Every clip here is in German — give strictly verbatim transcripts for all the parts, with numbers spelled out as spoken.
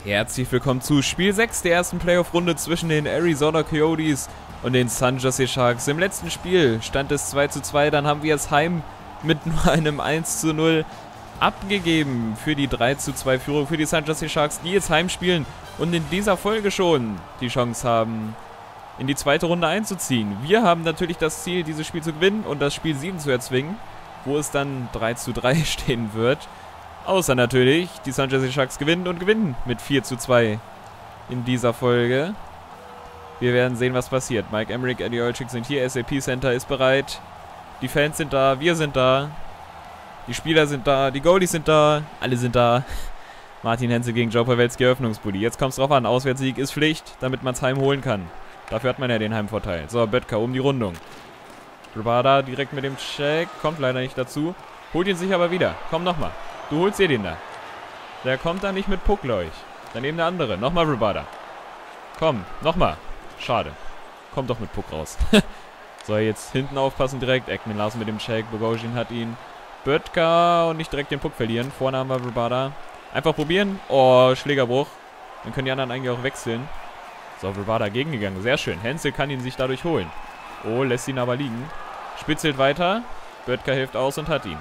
Herzlich willkommen zu Spiel sechs der ersten Playoff-Runde zwischen den Arizona Coyotes und den San Jose Sharks. Im letzten Spiel stand es zwei zu zwei, dann haben wir es heim mit nur einem eins zu null abgegeben für die drei zu zwei Führung für die San Jose Sharks, die jetzt heimspielen und in dieser Folge schon die Chance haben, in die zweite Runde einzuziehen. Wir haben natürlich das Ziel, dieses Spiel zu gewinnen und das Spiel sieben zu erzwingen, wo es dann drei zu drei stehen wird. Außer natürlich, die San Jose Sharks gewinnen und gewinnen mit vier zu zwei in dieser Folge. Wir werden sehen, was passiert. Mike Emrick, Eddie Olczyk sind hier, S A P Center ist bereit. Die Fans sind da, wir sind da. Die Spieler sind da, die Goalies sind da, alle sind da. Martin Hensel gegen Joe Pavelski, Eröffnungsbully. Jetzt kommt es drauf an, Auswärtssieg ist Pflicht, damit man es heim holen kann. Dafür hat man ja den Heimvorteil. So, Böttger um die Rundung. Rubada direkt mit dem Check, kommt leider nicht dazu. Holt ihn sich aber wieder, komm nochmal. Du holst dir den da. Der kommt da nicht mit Puck, glaube ich. Daneben der andere. Nochmal Rubada. Komm, nochmal. Schade. Kommt doch mit Puck raus. So, jetzt hinten aufpassen direkt. Ekman Larsen mit dem Check. Bogosian hat ihn. Böttger und nicht direkt den Puck verlieren. Vorne haben wir Rubada. Einfach probieren. Oh, Schlägerbruch. Dann können die anderen eigentlich auch wechseln. So, Rubada gegengegangen. Sehr schön. Hensel kann ihn sich dadurch holen. Oh, lässt ihn aber liegen. Spitzelt weiter. Böttger hilft aus und hat ihn.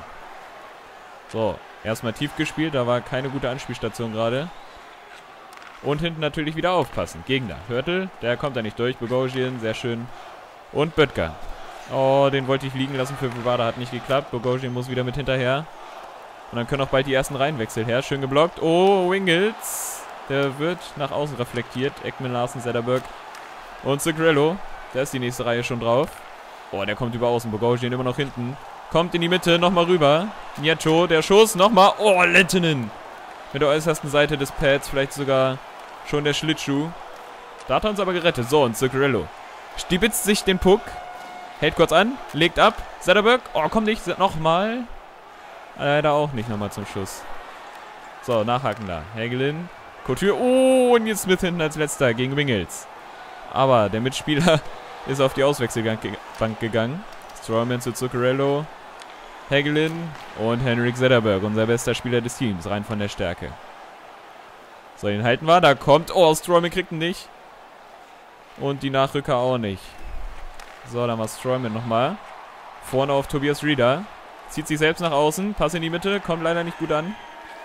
So, erstmal tief gespielt, da war keine gute Anspielstation gerade. Und hinten natürlich wieder aufpassen. Gegner, Hörtel, der kommt da nicht durch. Bogosian, sehr schön. Und Böttger. Oh, den wollte ich liegen lassen für Rubada, hat nicht geklappt. Bogosian muss wieder mit hinterher. Und dann können auch bald die ersten Reihenwechsel her. Schön geblockt. Oh, Wingels. Der wird nach außen reflektiert. Ekman Larsen, Zetterberg und Zuccarello. Da ist die nächste Reihe schon drauf. Oh, der kommt über außen. Bogosian immer noch hinten. Kommt in die Mitte, nochmal rüber. Nieto, der Schuss, nochmal. Oh, Lettinen. Mit der äußersten Seite des Pads, vielleicht sogar schon der Schlittschuh. Da hat er uns aber gerettet. So, und Zuccarello stibitzt sich den Puck. Hält kurz an, legt ab. Zetterberg, oh, komm nicht, nochmal. Leider auch nicht nochmal zum Schuss. So, nachhaken da. Hagelin, Couture, oh, und jetzt Smith hinten als letzter gegen Wingels. Aber der Mitspieler ist auf die Auswechselbank gegangen. Strawman zu Zuccarello. Hagelin und Henrik Zetterberg, unser bester Spieler des Teams, rein von der Stärke. So, den halten wir, da kommt, oh, Strawman kriegt ihn nicht. Und die Nachrücker auch nicht. So, dann war Strawman nochmal. Vorne auf Tobias Rieder. Zieht sich selbst nach außen, Pass in die Mitte, kommt leider nicht gut an.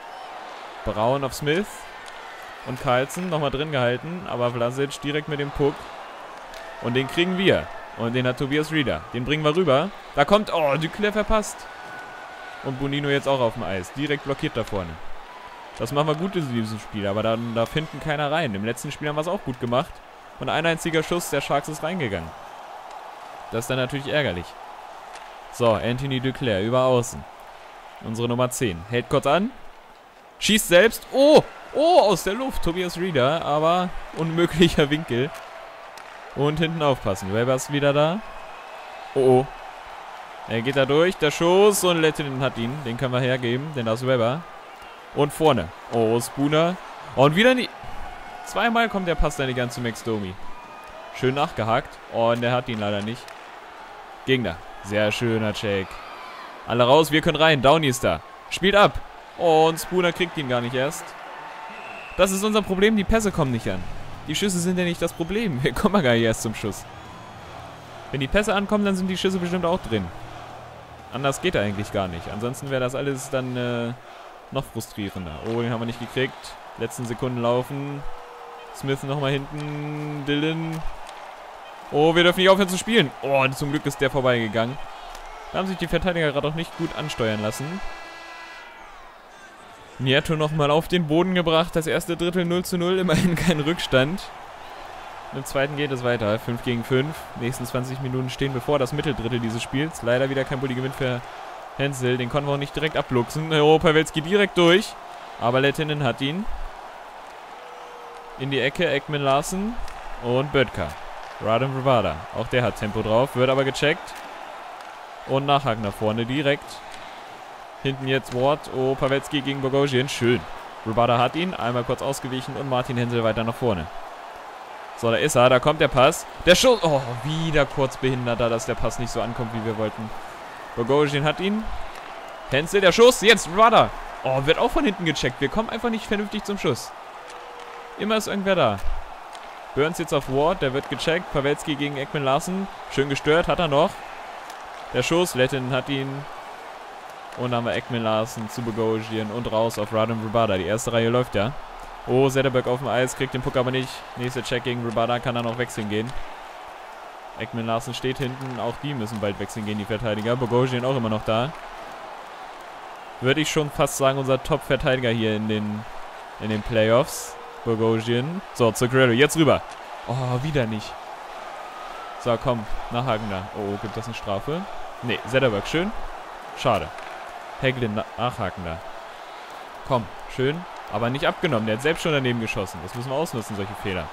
Braun auf Smith. Und Carlson nochmal drin gehalten, aber Vlasic direkt mit dem Puck. Und den kriegen wir. Und den hat Tobias Rieder. Den bringen wir rüber. Da kommt, oh, Duclair verpasst. Und Bonino jetzt auch auf dem Eis. Direkt blockiert da vorne. Das machen wir gut in diesem Spiel, aber da darf hinten keiner rein. Im letzten Spiel haben wir es auch gut gemacht. Und ein einziger Schuss der Sharks ist reingegangen. Das ist dann natürlich ärgerlich. So, Anthony Duclair über außen. Unsere Nummer zehn. Hält kurz an. Schießt selbst. Oh, oh, aus der Luft. Tobias Rieder, aber unmöglicher Winkel. Und hinten aufpassen. Weber ist wieder da. Oh, oh. Er geht da durch. Der Schuss und Lettinen hat ihn. Den können wir hergeben, denn das ist Weber. Und vorne. Oh, Spooner. Und wieder nie. Zweimal kommt der Pass dann die ganze Max Domi. Schön nachgehakt. Oh, und der hat ihn leider nicht. Gegner. Sehr schöner Check. Alle raus, wir können rein. Downey ist da. Spielt ab. Oh, und Spooner kriegt ihn gar nicht erst. Das ist unser Problem. Die Pässe kommen nicht an. Die Schüsse sind ja nicht das Problem. Wir kommen ja gar nicht erst zum Schuss. Wenn die Pässe ankommen, dann sind die Schüsse bestimmt auch drin. Anders geht er eigentlich gar nicht. Ansonsten wäre das alles dann äh, noch frustrierender. Oh, den haben wir nicht gekriegt. Letzten Sekunden laufen. Smith nochmal hinten. Dylan. Oh, wir dürfen nicht aufhören zu spielen. Oh, zum Glück ist der vorbeigegangen. Da haben sich die Verteidiger gerade auch nicht gut ansteuern lassen. Nieto nochmal auf den Boden gebracht. Das erste Drittel null zu null. Immerhin kein Rückstand. Im zweiten geht es weiter. fünf gegen fünf. Nächsten zwanzig Minuten stehen bevor. Das Mitteldrittel dieses Spiels. Leider wieder kein Bulli-Gewinn für Hensel. Den konnten wir auch nicht direkt abluchsen. Oh, Pavelski direkt durch. Aber Lettinen hat ihn. In die Ecke. Ekman Larsen. Und Böttger. Radim Rubada. Auch der hat Tempo drauf. Wird aber gecheckt. Und nachhaken nach vorne direkt. Hinten jetzt Ward. Oh, Pavelski gegen Bogosian. Schön. Rubada hat ihn. Einmal kurz ausgewichen und Martin Hensel weiter nach vorne. So, da ist er. Da kommt der Pass. Der Schuss. Oh, wieder kurz behindert da, dass der Pass nicht so ankommt, wie wir wollten. Bogosian hat ihn. Hensel, der Schuss. Jetzt Rubada. Oh, wird auch von hinten gecheckt. Wir kommen einfach nicht vernünftig zum Schuss. Immer ist irgendwer da. Burns jetzt auf Ward, der wird gecheckt. Pavelski gegen Ekman Larsen. Schön gestört, hat er noch. Der Schuss, Lettin hat ihn. Und dann haben wir Ekman Larsen zu Bogosian und raus auf Radim Vrbata. Die erste Reihe läuft ja. Oh, Zetterberg auf dem Eis, kriegt den Puck aber nicht. Nächster Check gegen Vrbata, kann dann auch wechseln gehen. Ekman Larsen steht hinten, auch die müssen bald wechseln gehen, die Verteidiger. Bogosian auch immer noch da. Würde ich schon fast sagen, unser Top-Verteidiger hier in den, in den Playoffs. Bogosian. So, zu Grillo, jetzt rüber. Oh, wieder nicht. So, komm, nachhaken da. Oh, gibt das eine Strafe? Nee, Zetterberg, schön. Schade. Hägglin nachhaken da. Komm, schön. Aber nicht abgenommen, der hat selbst schon daneben geschossen. Das müssen wir ausnutzen, solche Fehler.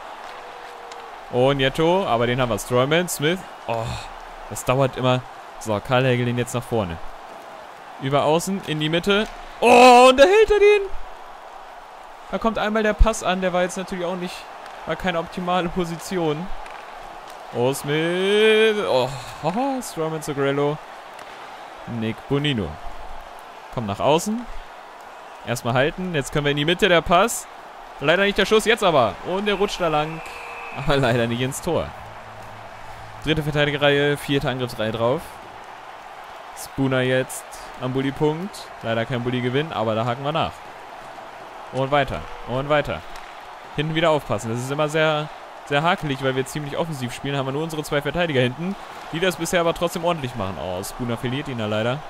Oh, Nieto, aber den haben wir. Strollman, Smith. Oh, das dauert immer. So, Karl Hägglin jetzt nach vorne. Über außen, in die Mitte. Oh, und da hält er den. Da kommt einmal der Pass an, der war jetzt natürlich auch nicht, war keine optimale Position. Oh, Smith. Oh, haha, Strollman zu Grello. Nick Bonino. Kommt nach außen. Erstmal halten. Jetzt können wir in die Mitte, der Pass. Leider nicht der Schuss, jetzt aber. Und der rutscht da lang. Aber leider nicht ins Tor. Dritte Verteidigerreihe, vierte Angriffsreihe drauf. Spooner jetzt am Bulli-Punkt. Leider kein Bulli-Gewinn, aber da haken wir nach. Und weiter. Und weiter. Hinten wieder aufpassen. Das ist immer sehr, sehr hakelig, weil wir ziemlich offensiv spielen. Haben wir nur unsere zwei Verteidiger hinten, die das bisher aber trotzdem ordentlich machen. Oh, Spooner verliert ihn da leider.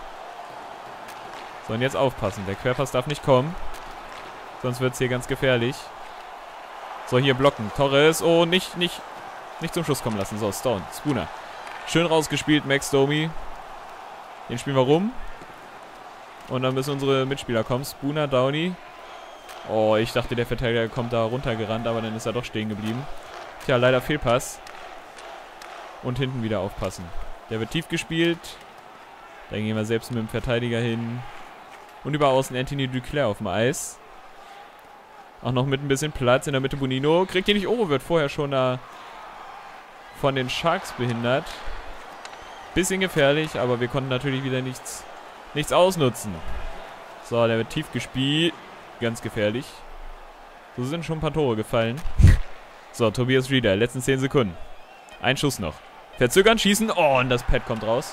So, und jetzt aufpassen. Der Querpass darf nicht kommen. Sonst wird es hier ganz gefährlich. So, hier blocken. Torres. Oh, nicht, nicht, nicht zum Schuss kommen lassen. So, Stone. Spooner. Schön rausgespielt, Max Domi. Den spielen wir rum. Und dann müssen unsere Mitspieler kommen. Spooner, Downey. Oh, ich dachte, der Verteidiger kommt da runtergerannt, aber dann ist er doch stehen geblieben. Tja, leider Fehlpass. Und hinten wieder aufpassen. Der wird tief gespielt. Da gehen wir selbst mit dem Verteidiger hin. Und über außen Anthony Duclair auf dem Eis. Auch noch mit ein bisschen Platz. In der Mitte Bonino. Kriegt ihn nicht. Oh, wird vorher schon da von den Sharks behindert. Bisschen gefährlich, aber wir konnten natürlich wieder nichts, nichts ausnutzen. So, der wird tief gespielt. Ganz gefährlich. So sind schon ein paar Tore gefallen. So, Tobias Rieder. Letzten zehn Sekunden. Ein Schuss noch. Verzögern, schießen. Oh, und das Pad kommt raus.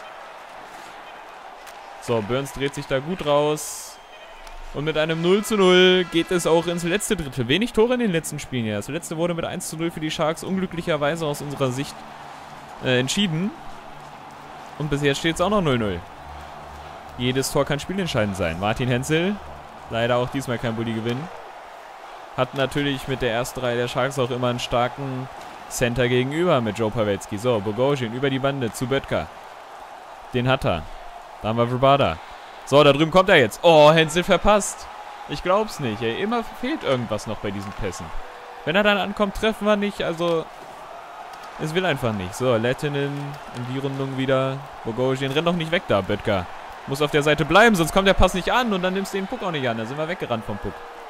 So, Burns dreht sich da gut raus. Und mit einem null zu null geht es auch ins letzte Drittel. Wenig Tore in den letzten Spielen hier. Das letzte wurde mit eins zu null für die Sharks unglücklicherweise aus unserer Sicht äh, entschieden. Und bis jetzt steht es auch noch null null. Jedes Tor kann spielentscheidend sein. Martin Hensel, leider auch diesmal kein Bulli-Gewinn. Hat natürlich mit der ersten Reihe der Sharks auch immer einen starken Center gegenüber mit Joe Pavelski. So, Bogosian über die Bande zu Böttger. Den hat er. Da haben wir Vrbata. So, da drüben kommt er jetzt. Oh, Hensel verpasst. Ich glaub's nicht, ey. Immer fehlt irgendwas noch bei diesen Pässen. Wenn er dann ankommt, treffen wir nicht. Also, es will einfach nicht. So, Lettinen in die Rundung wieder. Bogosian, renn doch nicht weg da, Böttger. Muss auf der Seite bleiben, sonst kommt der Pass nicht an und dann nimmst du den Puck auch nicht an. Da sind wir weggerannt vom Puck.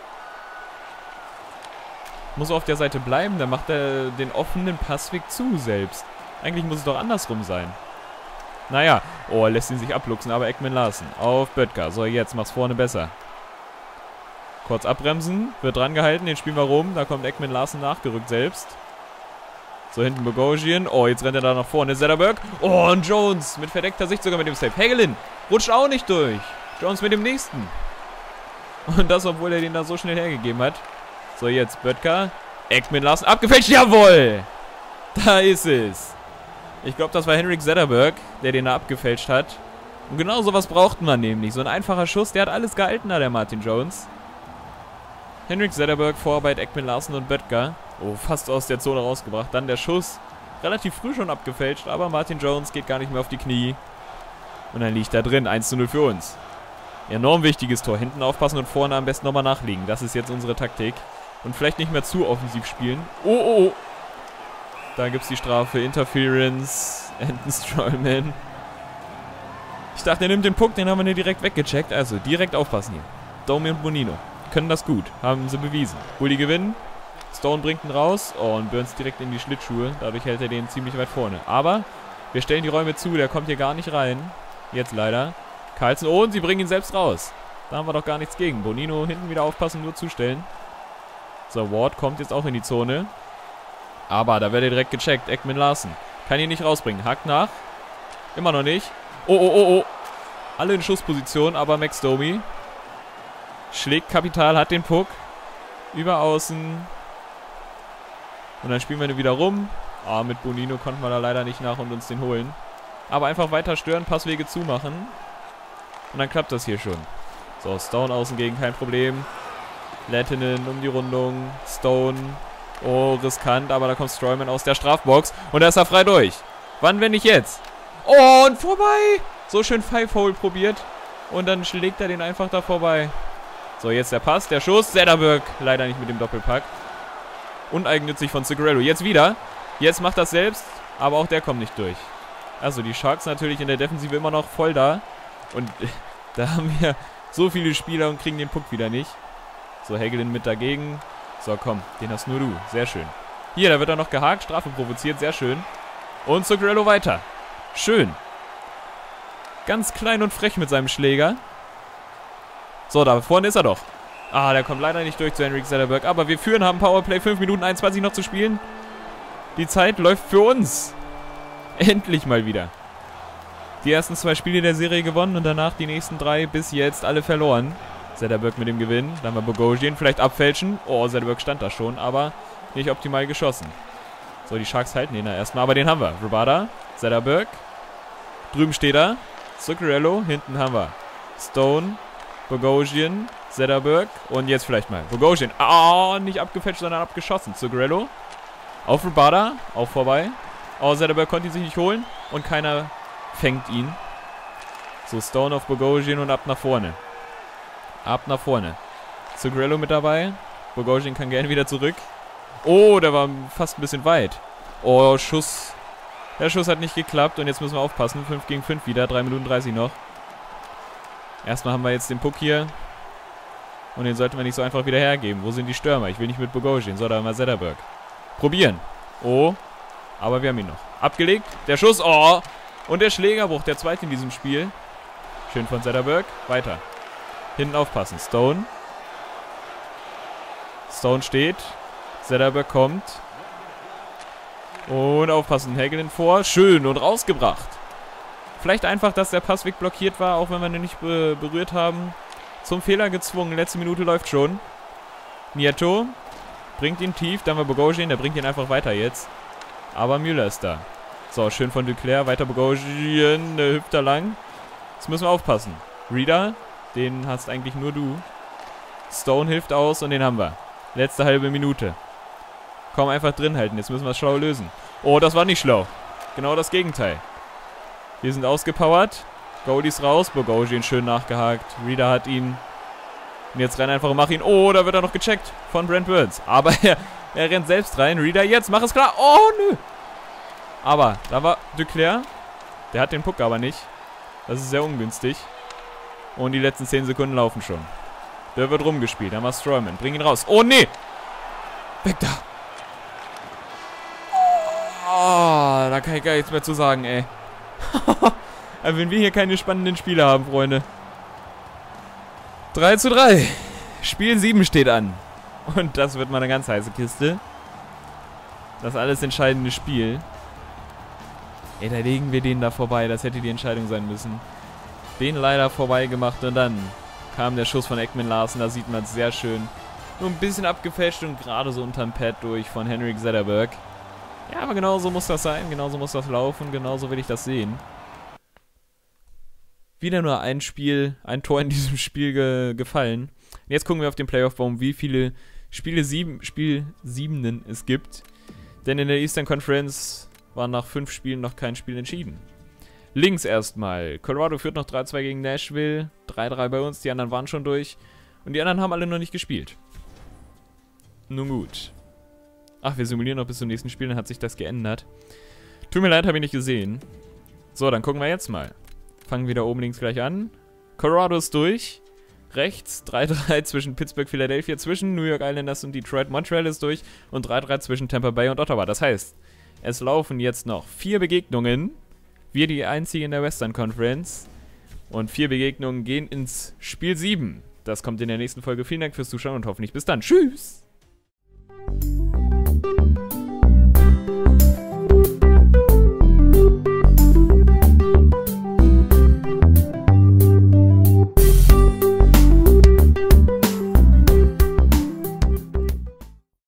Muss auf der Seite bleiben, dann macht er den offenen Passweg zu selbst. Eigentlich muss es doch andersrum sein. Naja, oh, er lässt ihn sich abluchsen, aber Ekman Larsen auf Böttger. So, jetzt mach's vorne besser. Kurz abbremsen, wird dran gehalten, den spielen wir rum. Da kommt Ekman Larsen nachgerückt selbst. So, hinten Bogosian. Oh, jetzt rennt er da nach vorne. Zetterberg. Oh, und Jones mit verdeckter Sicht sogar mit dem Save. Hägglin rutscht auch nicht durch. Jones mit dem nächsten. Und das, obwohl er den da so schnell hergegeben hat. So, jetzt Böttger. Ekman Larsen abgefälscht. Jawohl! Da ist es. Ich glaube, das war Henrik Zetterberg, der den da abgefälscht hat. Und genau sowas braucht man nämlich. So ein einfacher Schuss, der hat alles gehalten da, der Martin Jones. Henrik Zetterberg, Vorarbeit Ekman Larsen und Böttger. Oh, fast aus der Zone rausgebracht. Dann der Schuss. Relativ früh schon abgefälscht, aber Martin Jones geht gar nicht mehr auf die Knie. Und dann liegt da drin. eins zu null für uns. Enorm wichtiges Tor. Hinten aufpassen und vorne am besten nochmal nachlegen. Das ist jetzt unsere Taktik. Und vielleicht nicht mehr zu offensiv spielen. Oh, oh, oh. Da gibt es die Strafe. Interference. Anton Strollman. Ich dachte, er nimmt den Puck. Den haben wir nicht direkt weggecheckt. Also, direkt aufpassen hier. Domi und Bonino können das gut. Haben sie bewiesen. Bulli gewinnen. Stone bringt ihn raus. Oh, und Burns direkt in die Schlittschuhe. Dadurch hält er den ziemlich weit vorne. Aber wir stellen die Räume zu. Der kommt hier gar nicht rein. Jetzt leider. Carlson. Oh, und sie bringen ihn selbst raus. Da haben wir doch gar nichts gegen. Bonino hinten wieder aufpassen, nur zustellen. So, Ward kommt jetzt auch in die Zone. Aber da wird er direkt gecheckt. Ekman Larsen kann ihn nicht rausbringen. Hakt nach. Immer noch nicht. Oh, oh, oh, oh. Alle in Schussposition, aber Max Domi schlägt Kapital, hat den Puck. Über außen. Und dann spielen wir ihn wieder rum. Ah, mit Bonino konnten wir da leider nicht nach und uns den holen. Aber einfach weiter stören, Passwege zumachen. Und dann klappt das hier schon. So, Stone außen gegen, kein Problem. Lettinen um die Rundung. Stone. Oh, riskant, aber da kommt Strowman aus der Strafbox. Und da ist er frei durch. Wann, wenn nicht jetzt? Oh, und vorbei. So schön Five-Hole probiert. Und dann schlägt er den einfach da vorbei. So, jetzt der Pass, der Schuss. Zetterberg leider nicht mit dem Doppelpack. Uneigennützig von Zuccarello. Jetzt wieder. Jetzt macht das selbst. Aber auch der kommt nicht durch. Also die Sharks natürlich in der Defensive immer noch voll da. Und da haben wir so viele Spieler und kriegen den Puck wieder nicht. So, Hagelin mit dagegen. So, komm, den hast nur du. Sehr schön. Hier, da wird er noch gehakt. Strafe provoziert. Sehr schön. Und Zuccarello weiter. Schön. Ganz klein und frech mit seinem Schläger. So, da vorne ist er doch. Ah, der kommt leider nicht durch zu Henrik Zetterberg. Aber wir führen, haben Powerplay. fünf Minuten einundzwanzig noch zu spielen. Die Zeit läuft für uns. Endlich mal wieder. Die ersten zwei Spiele der Serie gewonnen und danach die nächsten drei bis jetzt alle verloren. Zetterberg mit dem Gewinn. Dann haben wir Bogosian vielleicht abfälschen. Oh, Zetterberg stand da schon, aber nicht optimal geschossen. So, die Sharks halten ihn da erstmal, aber den haben wir. Rabada, Zetterberg. Drüben steht er. Zuccarello, hinten haben wir Stone, Bogosian, Zetterberg und jetzt vielleicht mal Bogosian. Ah, oh, nicht abgefälscht, sondern abgeschossen. Zuccarello auf Rabada, auch vorbei. Oh, Zetterberg konnte ihn sich nicht holen und keiner fängt ihn. So, Stone auf Bogosian und ab nach vorne. Ab nach vorne. Zuccarello mit dabei. Bogosian kann gerne wieder zurück. Oh, der war fast ein bisschen weit. Oh, Schuss. Der Schuss hat nicht geklappt und jetzt müssen wir aufpassen. fünf gegen fünf wieder, drei Minuten dreißig noch. Erstmal haben wir jetzt den Puck hier. Und den sollten wir nicht so einfach wieder hergeben. Wo sind die Stürmer? Ich will nicht mit Bogosian, sondern mal Zetterberg. Probieren. Oh, aber wir haben ihn noch. Abgelegt. Der Schuss. Oh. Und der Schlägerbruch, der zweite in diesem Spiel. Schön von Zetterberg. Weiter. Hinten aufpassen. Stone. Stone steht. Zetterberg kommt. Und aufpassen. Hagelin vor. Schön und rausgebracht. Vielleicht einfach, dass der Passweg blockiert war, auch wenn wir ihn nicht be berührt haben. Zum Fehler gezwungen. Letzte Minute läuft schon. Nieto bringt ihn tief. Dann haben wir Bogosian. Der bringt ihn einfach weiter jetzt. Aber Müller ist da. So, schön von Duclair. Weiter Bogosian. Der hüpft da lang. Jetzt müssen wir aufpassen. Reader. Den hast eigentlich nur du. Stone hilft aus und den haben wir. Letzte halbe Minute. Komm, einfach drin halten. Jetzt müssen wir es schlau lösen. Oh, das war nicht schlau. Genau das Gegenteil. Wir sind ausgepowert. Goalies raus. Bogosian schön nachgehakt. Reader hat ihn. Und jetzt renn einfach und mach ihn. Oh, da wird er noch gecheckt von Brent Burns. Aber er, er rennt selbst rein. Reader jetzt. Mach es klar. Oh, nö. Aber da war Duclair. Der hat den Puck aber nicht. Das ist sehr ungünstig. Und die letzten zehn Sekunden laufen schon. Der wird rumgespielt. Dann war Strowman. Bring ihn raus. Oh, nee. Weg da. Oh, da kann ich gar nichts mehr zu sagen, ey. Aber wenn wir hier keine spannenden Spiele haben, Freunde. drei zu drei. Spiel sieben steht an. Und das wird mal eine ganz heiße Kiste. Das alles entscheidende Spiel. Ey, da legen wir den da vorbei. Das hätte die Entscheidung sein müssen. Den leider vorbei gemacht und dann kam der Schuss von Ekman Larsen. Da sieht man es sehr schön. Nur ein bisschen abgefälscht und gerade so unterm Pad durch von Henrik Zetterberg. Ja, aber genau so muss das sein. Genauso muss das laufen. Genauso will ich das sehen. Wieder nur ein Spiel, ein Tor in diesem Spiel ge gefallen. Und jetzt gucken wir auf den Playoff-Baum, wie viele Spiele sieben, Spiel siebenen es gibt. Denn in der Eastern Conference war nach fünf Spielen noch kein Spiel entschieden. Links erstmal. Colorado führt noch drei zwei gegen Nashville. drei drei bei uns, die anderen waren schon durch. Und die anderen haben alle noch nicht gespielt. Nun gut. Ach, wir simulieren noch bis zum nächsten Spiel, dann hat sich das geändert. Tut mir leid, habe ich nicht gesehen. So, dann gucken wir jetzt mal. Fangen wir da oben links gleich an. Colorado ist durch. Rechts drei drei zwischen Pittsburgh, Philadelphia, zwischen New York Islanders und Detroit. Montreal ist durch. Und drei drei zwischen Tampa Bay und Ottawa. Das heißt, es laufen jetzt noch vier Begegnungen. Wir die einzige in der Western Conference. Und vier Begegnungen gehen ins Spiel sieben. Das kommt in der nächsten Folge. Vielen Dank fürs Zuschauen und hoffentlich bis dann. Tschüss!